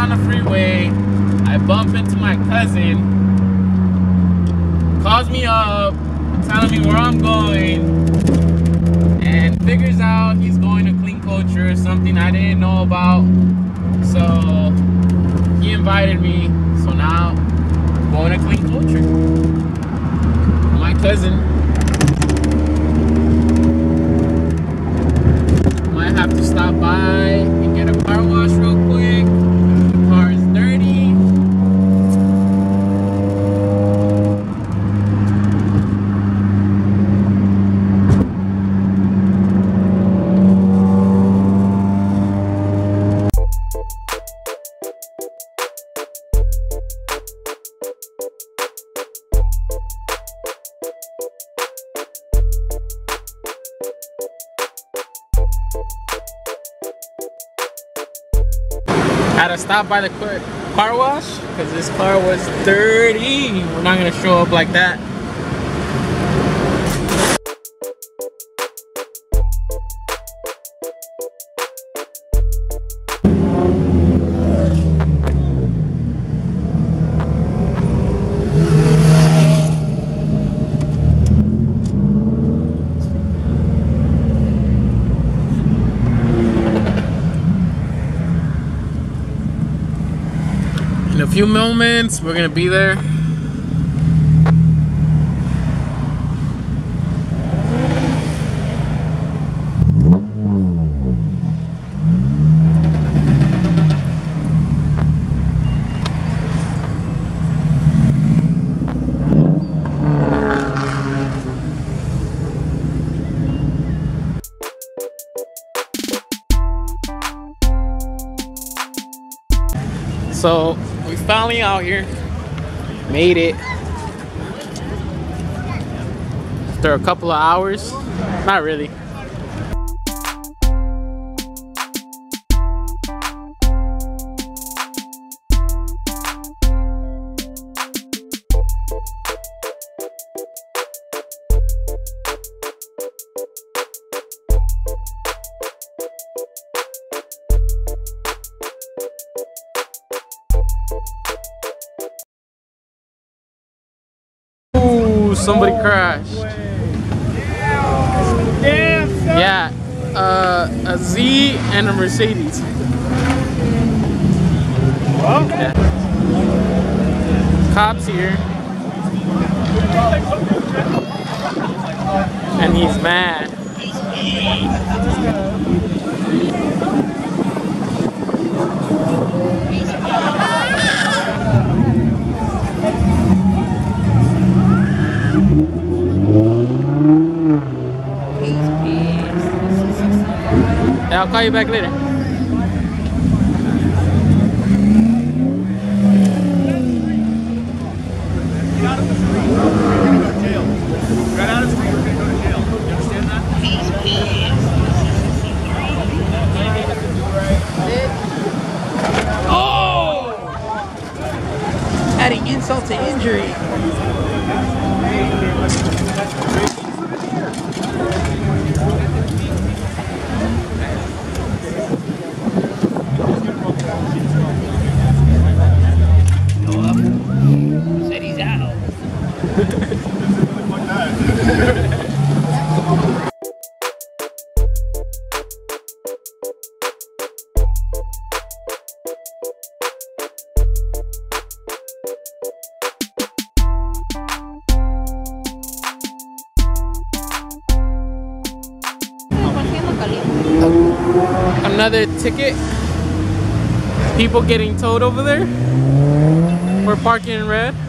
on the freeway. I bump into my cousin. Calls me up, telling me where I'm going, and figures out he's going to Clean Culture, something I didn't know about. So he invited me. So now I'm going to Clean Culture. My cousin. Might have to stop by and get a car wash real quick. The car is dirty. Had to stop by the car wash because this car was dirty. We're not gonna show up like that. In a few moments, we're gonna be there. So we finally out here, made it after a couple of hours. Not really. Ooh, somebody crashed. Yeah, a Z and a Mercedes. Yeah. Cops here. And he's mad. Yeah, I'll call you back later. Oh! Adding insult to injury. Said he's out. Another ticket. People getting towed over there. We're parking in red.